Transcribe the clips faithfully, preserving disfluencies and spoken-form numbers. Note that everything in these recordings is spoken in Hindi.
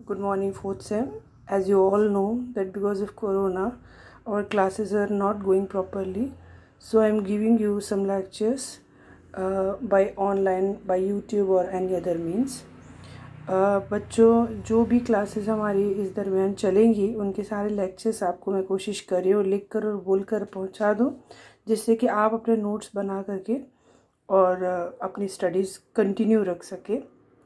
Good morning, fourth sem. As you all know that because of Corona, our classes are not going properly. So I am giving you some lectures uh, by online, by YouTube or any other means. uh, बच्चों जो भी क्लासेस हमारी इस दरमियान चलेंगी उनके सारे लेक्चर्स आपको मैं कोशिश कर रही हूँ लिख कर और बोल कर पहुँचा दूँ, जिससे कि आप अपने नोट्स बना करके और अपनी स्टडीज़ कंटिन्यू रख सके।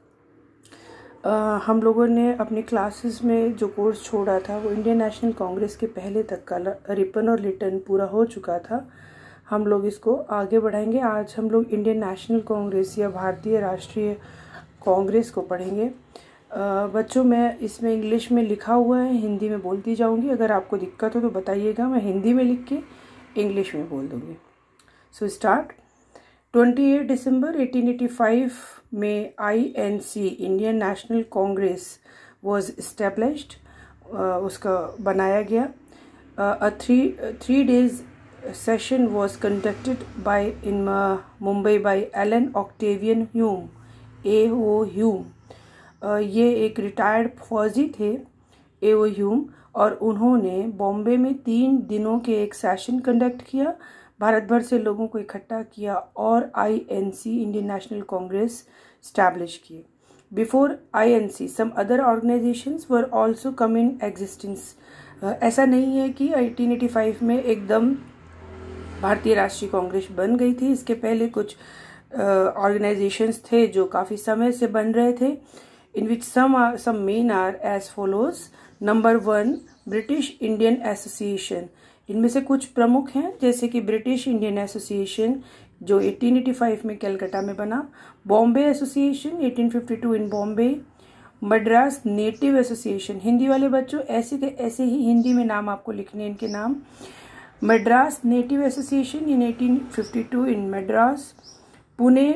Uh, हम लोगों ने अपनी क्लासेस में जो कोर्स छोड़ा था वो इंडियन नेशनल कांग्रेस के पहले तक का रिपन और लिटन पूरा हो चुका था। हम लोग इसको आगे बढ़ाएंगे। आज हम लोग इंडियन नेशनल कांग्रेस या भारतीय राष्ट्रीय कांग्रेस को पढ़ेंगे। uh, बच्चों मैं इसमें इंग्लिश में लिखा हुआ है, हिंदी में बोलती जाऊंगी। अगर आपको दिक्कत हो तो बताइएगा, मैं हिंदी में लिख के इंग्लिश में बोल दूँगी। So start. अट्ठाईस दिसंबर अठारह सौ पचासी में I N C Indian National Congress was established, उसका बनाया गया। A three three days session was conducted by in Mumbai by Allan Octavian Hume, A O Hume. uh, ये एक रिटायर्ड फौजी थे, ए ओ ह्यूम, और उन्होंने बॉम्बे में तीन दिनों के एक सेशन कंडक्ट किया, भारत भर से लोगों को इकट्ठा किया और I N C Indian National Congress establish किए। Before I N C some other organisations were also come in existence. ऐसा नहीं है कि अठारह सौ पचासी में एकदम भारतीय राष्ट्रीय कांग्रेस बन गई थी। इसके पहले कुछ ऑर्गेनाइजेशंस uh, थे जो काफ़ी समय से बन रहे थे। In which some some main are as follows. Number one, British Indian Association. इनमें से कुछ प्रमुख हैं, जैसे कि ब्रिटिश इंडियन एसोसिएशन जो अठारह सौ पचासी में कलकत्ता में बना, बॉम्बे एसोसिएशन अठारह सौ बावन in Bombay, Madras native association. Hindi वाले बच्चों ऐसे के ऐसे ही हिंदी में नाम आपको लिखने हैं इनके नाम। मद्रास नेटिव एसोसिएशन इन अठारह सौ बावन इन मद्रास। पुणे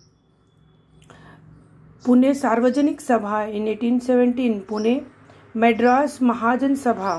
पुणे सार्वजनिक सभा इन अठारह सौ सत्रह पुणे। मद्रास महाजन सभा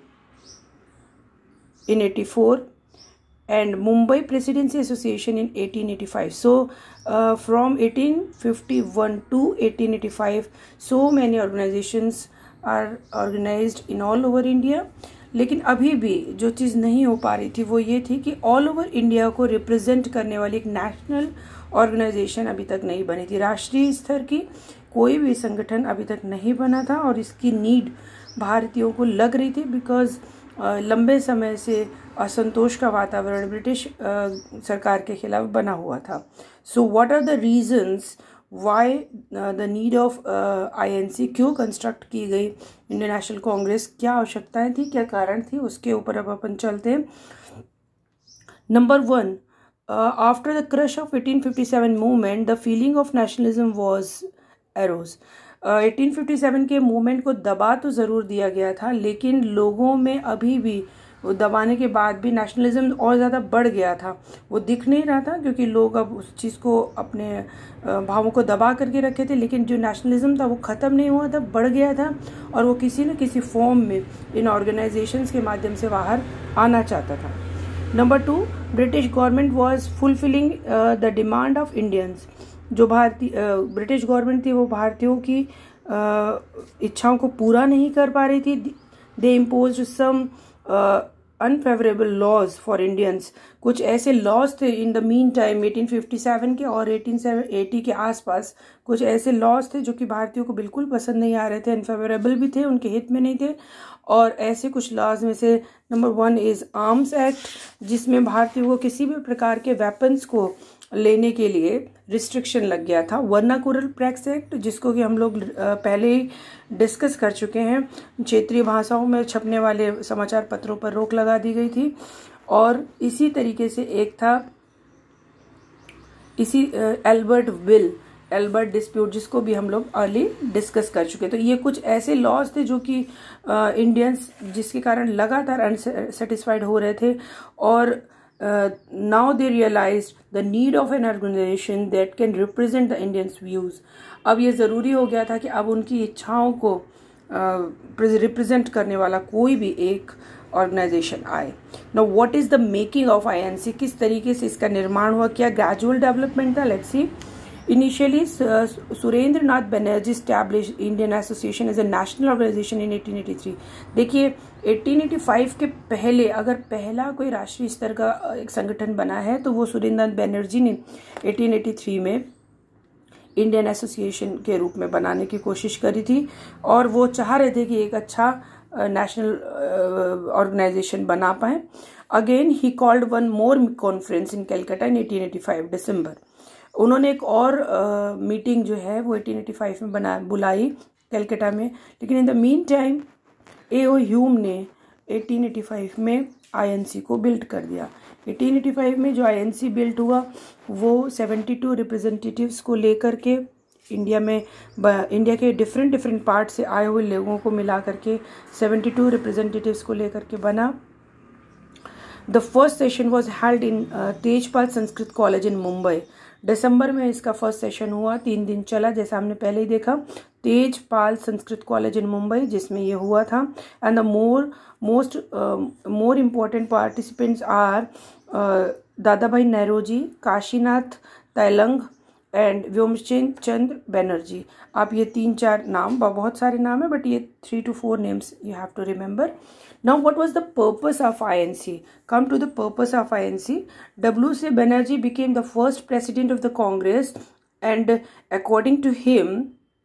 in eighty-four, and Mumbai Presidency Association in eighteen eighty-five. So uh, from eighteen fifty-one to eighteen eighty-five, so many organizations are organized in all over India. लेकिन अभी भी जो चीज़ नहीं हो पा रही थी वो ये थी कि ऑल ओवर इंडिया को रिप्रेजेंट करने वाली एक नेशनल ऑर्गेनाइजेशन अभी तक नहीं बनी थी। राष्ट्रीय स्तर की कोई भी संगठन अभी तक नहीं बना था और इसकी नीड भारतीयों को लग रही थी, बिकॉज लंबे समय से असंतोष का वातावरण ब्रिटिश सरकार के खिलाफ बना हुआ था। So what are the reasons why the need of I N C, क्यों कंस्ट्रक्ट की गई इंडियन नेशनल कांग्रेस, क्या आवश्यकताएं थी, क्या कारण थी, उसके ऊपर अब अपन चलते हैं। Number one, after the crush of eighteen fifty seven movement the feeling of nationalism was arose. अठारह सौ सत्तावन के मूवमेंट को दबा तो ज़रूर दिया गया था, लेकिन लोगों में अभी भी वो दबाने के बाद भी नेशनलिज्म और ज़्यादा बढ़ गया था। वो दिख नहीं रहा था क्योंकि लोग अब उस चीज़ को, अपने भावों को दबा करके रखे थे, लेकिन जो नेशनलिज्म था वो ख़त्म नहीं हुआ था, बढ़ गया था और वो किसी न किसी फॉर्म में इन ऑर्गेनाइजेशंस के माध्यम से बाहर आना चाहता था। Number two, British government was fulfilling the demand of Indians. जो भारतीय ब्रिटिश गवर्नमेंट थी वो भारतीयों की इच्छाओं को पूरा नहीं कर पा रही थी। They imposed some unfavourable laws for Indians. कुछ ऐसे लॉज थे इन द मीन टाइम अठारह सौ सत्तावन के और अठारह सौ अस्सी के आसपास कुछ ऐसे लॉज थे जो कि भारतीयों को बिल्कुल पसंद नहीं आ रहे थे, अनफेवरेबल भी थे, उनके हित में नहीं थे। और ऐसे कुछ लॉज में से number one is Arms Act, जिसमें भारतीयों को किसी भी प्रकार के वेपन्स को लेने के लिए रिस्ट्रिक्शन लग गया था। वर्नाकुलर प्रेस एक्ट, जिसको कि हम लोग पहले ही डिस्कस कर चुके हैं, क्षेत्रीय भाषाओं में छपने वाले समाचार पत्रों पर रोक लगा दी गई थी। और इसी तरीके से एक था इसी एल्बर्ट विल एल्बर्ट डिस्प्यूट, जिसको भी हम लोग अर्ली डिस्कस कर चुके। तो ये कुछ ऐसे लॉज थे जो कि इंडियंस जिसके कारण लगातार अनसेटिस्फाइड हो रहे थे। और now they realised the need of an organisation that can represent the Indians views. अब ये ज़रूरी हो गया था कि अब उनकी इच्छाओं को रिप्रेजेंट uh, करने वाला कोई भी एक ऑर्गेनाइजेशन आए। Now what is the making of I N C, किस तरीके से इसका निर्माण हुआ, क्या ग्रेजुअल डेवलपमेंट था, let's see. Initially, Surendra Nath Banerjee established Indian Association as a national organization in eighteen eighty-three. देखिए eighteen eighty-five के पहले अगर पहला कोई राष्ट्रीय स्तर का एक संगठन बना है तो वो सुरेंद्र नाथ बनर्जी ने eighteen eighty-three में इंडियन एसोसिएशन के रूप में बनाने की कोशिश करी थी और वो चाह रहे थे कि एक अच्छा नेशनल ऑर्गेनाइजेशन बना पाए. Again he called one more conference in Calcutta in eighteen eighty-five December. उन्होंने एक और मीटिंग uh, जो है वो eighteen eighty-five में बना बुलाई कलकत्ता में. लेकिन in the meantime A O Hume ने eighteen eighty-five में आईएनसी को बिल्ड कर दिया. eighteen eighty-five में जो आईएनसी बिल्ड हुआ वो seventy-two रिप्रेजेंटेटिव्स को लेकर के इंडिया में इंडिया के डिफरेंट डिफरेंट पार्ट से आए हुए लोगों को मिला करके seventy-two रिप्रेजेंटेटिव्स को लेकर के बना. The first session was held in Tejpal Sanskrit college in Mumbai. दिसंबर में इसका फर्स्ट सेशन हुआ, तीन दिन चला जैसा हमने पहले ही देखा. तेजपाल संस्कृत कॉलेज इन मुंबई जिसमें ये हुआ था. And the more most more important participants are Dadabhai Naoroji, Kashinath Telang and Vyomchand Chandra Banerjee. आप ये तीन चार नाम, बहुत सारे नाम है बट ये three two four names you have to remember. Now, what was the purpose of I N C? Come to the purpose of I N C. W C Banerjee became the first president of the Congress, and according to him,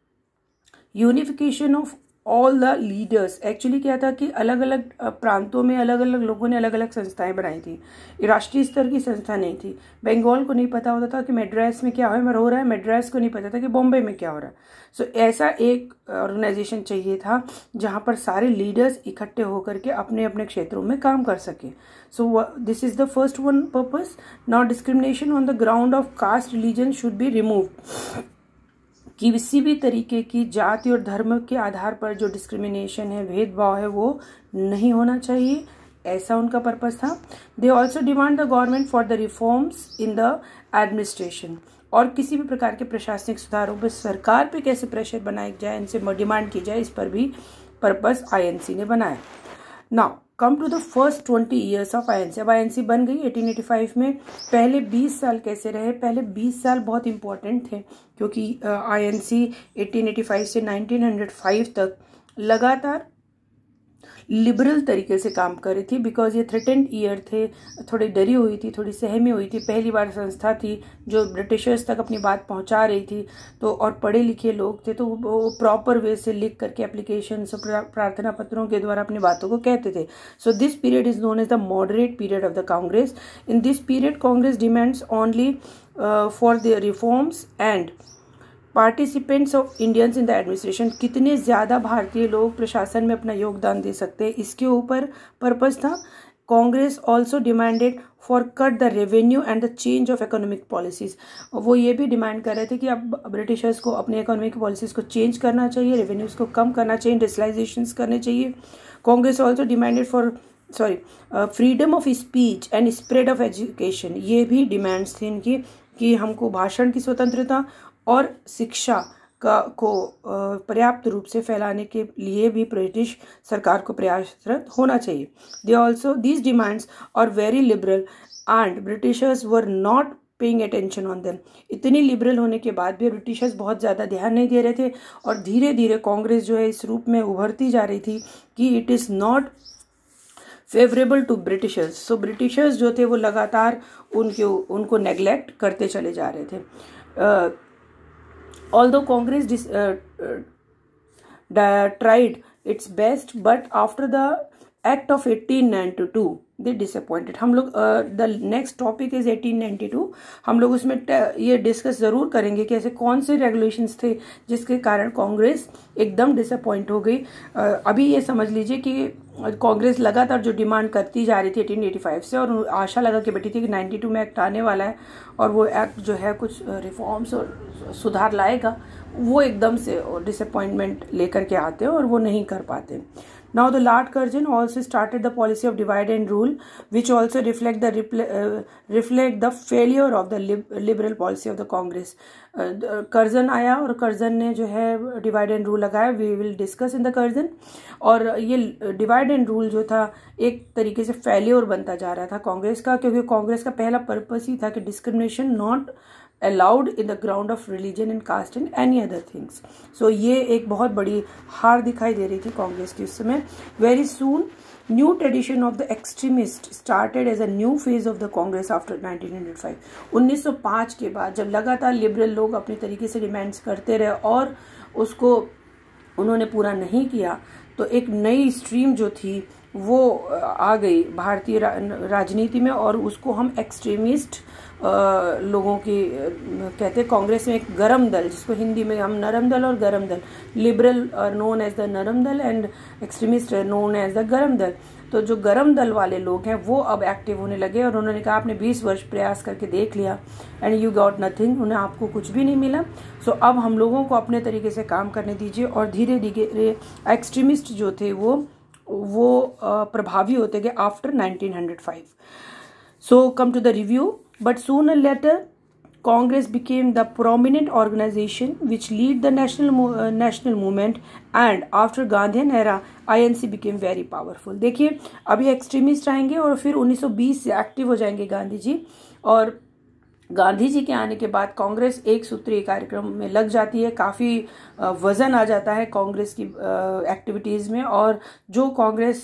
unification of all the leaders. Actually क्या था कि अलग अलग प्रांतों में अलग अलग लोगों ने अलग अलग संस्थाएं बनाई थी. राष्ट्रीय स्तर की संस्था नहीं थी. बंगाल को नहीं पता होता था कि मद्रास में क्या हो रहा है, मद्रास को नहीं पता था कि बॉम्बे में क्या हो रहा है. सो so, ऐसा एक ऑर्गेनाइजेशन चाहिए था जहां पर सारे लीडर्स इकट्ठे होकर के अपने अपने क्षेत्रों में काम कर सके. So this is the first one purpose. Now discrimination on the ground of caste religion should be removed. किसी भी तरीके की जाति और धर्म के आधार पर जो डिस्क्रिमिनेशन है, भेदभाव है, वो नहीं होना चाहिए. ऐसा उनका पर्पस था. They also demand the government for the reforms in the administration. और किसी भी प्रकार के प्रशासनिक सुधारों पर सरकार पे कैसे प्रेशर बनाया जाए, इनसे डिमांड की जाए, इस पर भी पर्पस आईएनसी ने बनाया. Now come to the first twenty years of INC. अब आईएनसी बन गई eighteen eighty-five में. पहले बीस साल कैसे रहे? पहले बीस साल बहुत इंपॉर्टेंट थे क्योंकि आईएनसी eighteen eighty-five से nineteen oh five तक लगातार लिबरल तरीके से काम कर रही थी. बिकॉज ये थ्रेटेंड ईयर थे, थोड़ी डरी हुई थी, थोड़ी सहमी हुई थी. पहली बार संस्था थी जो ब्रिटिशर्स तक अपनी बात पहुंचा रही थी. तो और पढ़े लिखे लोग थे तो वो प्रॉपर वे से लिख करके एप्लीकेशन प्रार्थना पत्रों के द्वारा अपनी बातों को कहते थे. So this period is known as the moderate period of the Congress. In this period Congress demands only for the reforms and participants of Indians in the administration. कितने ज़्यादा भारतीय लोग प्रशासन में अपना योगदान दे सकते हैं, इसके ऊपर पर्पस था. Congress also demanded for cut the revenue and the change of economic policies. वो ये भी डिमांड कर रहे थे कि अब ब्रिटिशर्स को अपने इकोनॉमिक पॉलिसीज को चेंज करना चाहिए, रेवेन्यूज को कम करना चाहिए, इंडस्ट्रियलाइजेशंस करने चाहिए. Congress also demanded for sorry freedom of speech and spread of education. ये भी डिमांड्स थी इनकी कि हमको भाषण की स्वतंत्रता और शिक्षा का को पर्याप्त रूप से फैलाने के लिए भी ब्रिटिश सरकार को प्रयासरत होना चाहिए. They also these demands are very liberal and Britishers were not paying attention on them. इतनी लिबरल होने के बाद भी ब्रिटिशर्स बहुत ज़्यादा ध्यान नहीं दे रहे थे और धीरे धीरे कांग्रेस जो है इस रूप में उभरती जा रही थी कि it is not favourable to Britishers. So Britishers जो थे वो लगातार उनके उनको नेग्लेक्ट करते चले जा रहे थे. uh, Although Congress dis, uh, uh, tried its best, but after the Act of eighteen ninety-two, they disappointed. हम लोग the next topic is eighteen ninety-two. हम लोग उसमें ये डिस्कस ज़रूर करेंगे कि ऐसे कौन से रेगुलेशंस थे जिसके कारण कांग्रेस एकदम डिसअपॉइंट हो गई. uh, अभी ये समझ लीजिए कि कांग्रेस लगातार जो डिमांड करती जा रही थी eighteen eighty-five से और आशा लगा के बैठी थी कि ninety-two में एक्ट आने वाला है और वो एक्ट जो है कुछ रिफॉर्म्स और सुधार लाएगा, वो एकदम से डिसअपॉइंटमेंट लेकर के आते हैं और वो नहीं कर पाते. Now the Lord Curzon also started the policy of divide and rule, which also reflect the uh, reflect the failure of the lib liberal policy of the Congress. Curzon आया और कर्जन ने जो है डिवाइड एंड रूल लगाया. We will discuss in the Curzon. और ये डिवाइड एंड रूल जो था एक तरीके से फेल्योर बनता जा रहा था कांग्रेस का, क्योंकि कांग्रेस का पहला पर्पस ही था कि discrimination not allowed in the ground of religion and caste and any other things. So ये एक बहुत बड़ी हार दिखाई दे रही थी कांग्रेस की उस समय। Very soon new tradition of the extremist started as a new phase of the Congress after nineteen hundred five. उन्नीस सौ पाँच के बाद जब लगातार लिबरल लोग अपने तरीके से डिमांड्स करते रहे और उसको उन्होंने पूरा नहीं किया, तो एक नई स्ट्रीम जो थी वो आ गई भारतीय रा, राजनीति में, और उसको हम एक्सट्रीमिस्ट लोगों की कहते हैं। कांग्रेस में एक गरम दल, जिसको हिंदी में हम नरम दल और गरम दल, liberal known as the Naram Dal and extremist known as the Garam Dal. तो जो गरम दल वाले लोग हैं वो अब एक्टिव होने लगे और उन्होंने कहा आपने बीस वर्ष प्रयास करके देख लिया एंड यू गॉट नथिंग, उन्हें आपको कुछ भी नहीं मिला। सो so, अब हम लोगों को अपने तरीके से काम करने दीजिए। और धीरे धीरे एक्सट्रीमिस्ट जो थे वो वो प्रभावी होते गए after nineteen hundred five. So come to the review, but sooner later Congress became the prominent organization which lead the national uh, national movement, and after Gandhian era I N C became very powerful। देखिए अभी एक्सट्रीमिस्ट आएंगे और फिर उन्नीस सौ बीस से एक्टिव हो जाएंगे गांधी जी, और गांधी जी के आने के बाद कांग्रेस एक सूत्रीय कार्यक्रम में लग जाती है। काफ़ी वजन आ जाता है कांग्रेस की एक्टिविटीज़ में, और जो कांग्रेस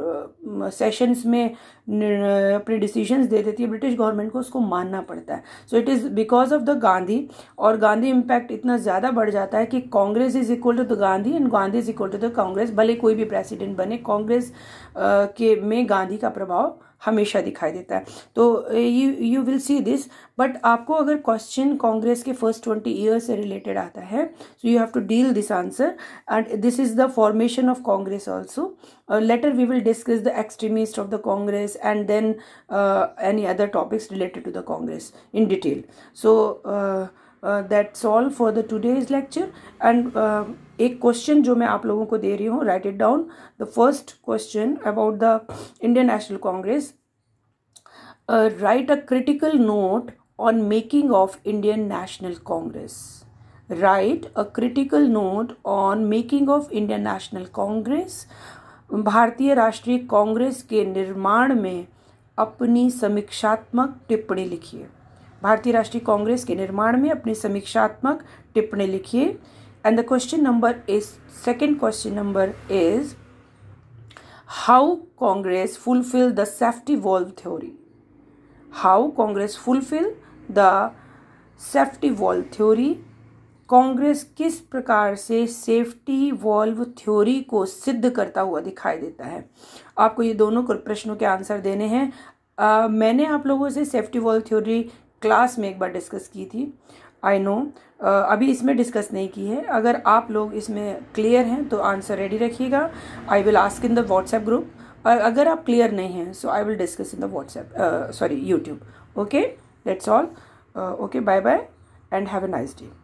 सेशंस में अपने डिसीजंस दे देती है ब्रिटिश गवर्नमेंट को, उसको मानना पड़ता है। So it is because of the Gandhi, और गांधी इम्पैक्ट इतना ज़्यादा बढ़ जाता है कि Congress is equal to the Gandhi and Gandhi is equal to the Congress. भले कोई भी प्रेसिडेंट बने, कांग्रेस के में गांधी का प्रभाव हमेशा दिखाई देता है। तो you you will see this. But आपको अगर क्वेश्चन कांग्रेस के फर्स्ट ट्वेंटी ईयर्स से रिलेटेड आता है, so you have to deal this answer, and this is the formation of Congress also. Later we will discuss the extremist of the Congress and then any other topics related to the Congress in detail. So that's all for the today's lecture. And एक क्वेश्चन जो मैं आप लोगों को दे रही हूँ, write it down. The first question about the Indian National Congress, write a critical note on making of Indian National Congress. Write a critical note on making of Indian National Congress. भारतीय राष्ट्रीय कांग्रेस के निर्माण में अपनी समीक्षात्मक टिप्पणी लिखिए। भारतीय राष्ट्रीय कांग्रेस के निर्माण में अपनी समीक्षात्मक टिप्पणी लिखिए। And the question number is, second question number is, how Congress fulfill the safety valve theory? How Congress fulfill the safety valve theory? Congress किस प्रकार से सेफ्टी वॉल्व थ्योरी को सिद्ध करता हुआ दिखाई देता है? आपको ये दोनों प्रश्नों के आंसर देने हैं। uh, मैंने आप लोगों से सेफ्टी वॉल्व थ्योरी क्लास में एक बार डिस्कस की थी, आई नो। uh, अभी इसमें डिस्कस नहीं की है। अगर आप लोग इसमें क्लियर हैं तो आंसर रेडी रखिएगा। I will ask in the WhatsApp group, और अगर आप क्लियर नहीं हैं so I will discuss in the WhatsApp, sorry YouTube. Okay, that's all. Okay, bye bye and have a nice day.